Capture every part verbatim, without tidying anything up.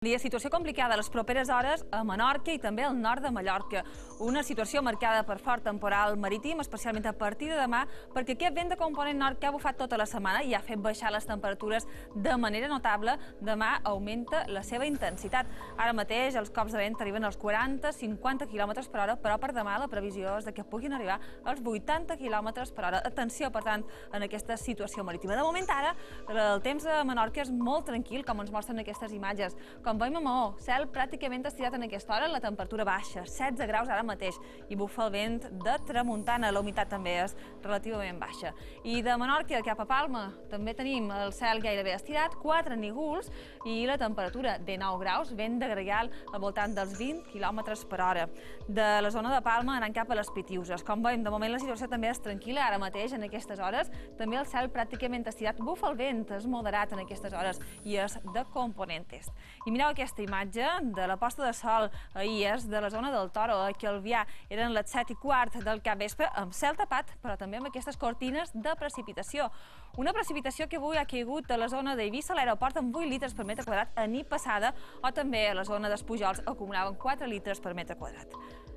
Dia, situació complicada a les properes hores a Menorca i també al nord de Mallorca. Una situació marcada per fort temporal marítim, especialment a partir de demà, perquè aquest vent de component nord que ha bufat tota la setmana i ha fet baixar les temperatures de manera notable, demà augmenta la seva intensitat. Ara mateix els cops de vent arriben als quaranta a cinquanta quilòmetres per hora, però per demà la previsió és que puguin arribar als vuitanta quilòmetres per hora. Atenció, per tant, en aquesta situació marítima. De moment ara, el temps a Menorca és molt tranquil, com ens mostren aquestes imatges. Com veiem a Maó, cel pràcticament estirat en aquesta hora, la temperatura baixa, setze graus ara mateix, i bufa el vent de tramuntana, la humitat també és relativament baixa. I de Menorca cap a Palma també tenim el cel gairebé estirat, quatre nígols i la temperatura de nou graus, vent de gregal al voltant dels vint quilòmetres per hora. De la zona de Palma anant cap a les Pitiuses. Com veiem, de moment la situació també és tranquil·la ara mateix, en aquestes hores. També el cel pràcticament estirat, bufa el vent, és moderat en aquestes hores i és de component est. I mireu aquesta imatge de la posta de sol ahir, és de la zona del Toro, a Calvià. Eren les set i quart del capvespre, amb cel tapat, però també amb aquestes cortines de precipitació. Una precipitació que avui ha caigut a la zona d'Eivissa, a l'aeroport, amb vuit litres per metre quadrat a nit passada, o també a la zona d'Espujols acumulaven quatre litres per metre quadrat.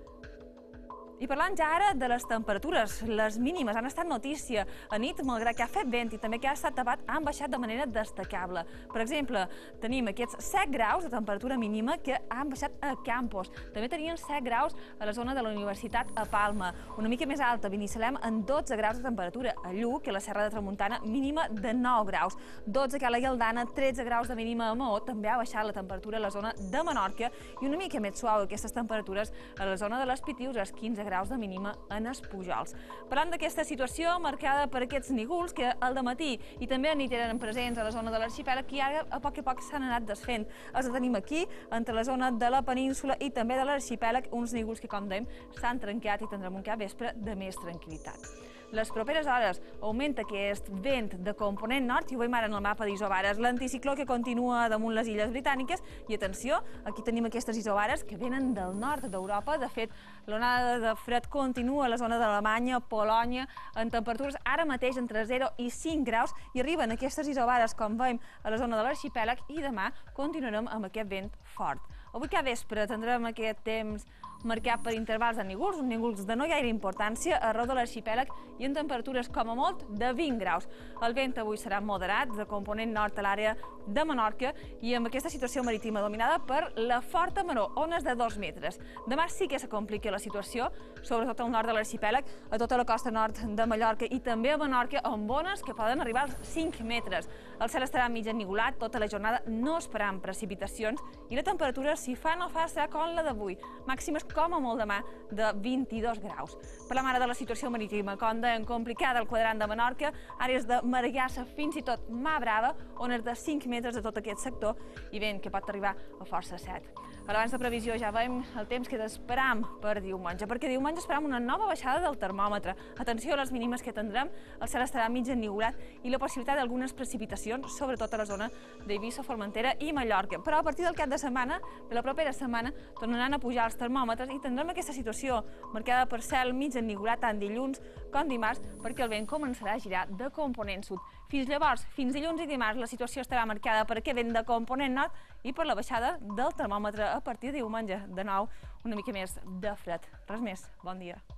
I parlant ja ara de les temperatures, les mínimes han estat notícia. A nit, malgrat que ha fet vent i també que ha estat tapat, han baixat de manera destacable. Per exemple, tenim aquests set graus de temperatura mínima que han baixat a Campos. També tenien set graus a la zona de la Universitat a Palma. Una mica més alta, Binissalem, en dotze graus de temperatura. A Lluc, a la Serra de Tramuntana, mínima de nou graus. dotze a la Gualdana, tretze graus de mínima a Maó. També ha baixat la temperatura a la zona de Menorca i una mica més suau aquestes temperatures a la zona de les Pitiuses, quinze graus de mínima en Espujols. Parlant d'aquesta situació marcada per aquests nígols que al dematí i també a nit eren presents a la zona de l'arxipèlag i ara a poc a poc s'han anat desfent. Els tenim aquí, entre la zona de la península i també de l'arxipèlag, uns nígols que, com dèiem, s'han trencat i tindrem un capvespre de més tranquil·litat. Les properes hores augmenta aquest vent de component nord, i ho veiem ara en el mapa d'isobares, l'anticicló que continua damunt les illes britàniques, i atenció, aquí tenim aquestes isobares que venen del nord d'Europa. De fet, l'onada de fred continua a la zona d'Alemanya, Polònia, en temperatures ara mateix entre zero i cinc graus, i arriben aquestes isobares, com veiem, a la zona de l'arxipèlag, i demà continuarem amb aquest vent fort. Avui cada vespre tindrem aquest temps marcat per intervals de nígols, uns nígols de no gaire importància arreu de l'arxipèlag i en temperatures com a molt de vint graus. El vent avui serà moderat, de component nord a l'àrea de Menorca, i amb aquesta situació marítima dominada per la forta maror, ones de dos metres. Demà sí que se complica la situació, sobretot al nord de l'arxipèlag, a tota la costa nord de Mallorca i també a Menorca, amb ones que poden arribar als cinc metres. El cel estarà mig ennigolat tota la jornada, no esperant precipitacions, i la temperatura, si fa no fa, serà com la d'avui, màximes com a molt demà de vint-i-dos graus. Parlem ara de la situació marítima, com dèiem, complicada al quadrant de Menorca, àrees de Maragassa fins i tot Mà Brava, ones de cinc metres de tot aquest sector i vent que pot arribar a força set. A l'abans de previsió ja veiem el temps que esperam per diumenge, perquè diumenge esperam una nova baixada del termòmetre. Atenció a les mínimes que tindrem, el cel estarà mig ennigolat i la possibilitat d'algunes precipitacions, sobretot a la zona d'Eivissa, Formentera i Mallorca. Però a partir del cap de setmana, de la propera setmana, tornaran a pujar els termòmetres i tindrem aquesta situació marcada per cel mig ennigolat tant dilluns com dimarts, perquè el vent començarà a girar de component sud. Fins llavors, fins dilluns i dimarts, la situació estarà marcada per aquest vent de component nord i per la baixada del termòmetre a partir de diumenge. De nou, una mica més de fred. Res més. Bon dia.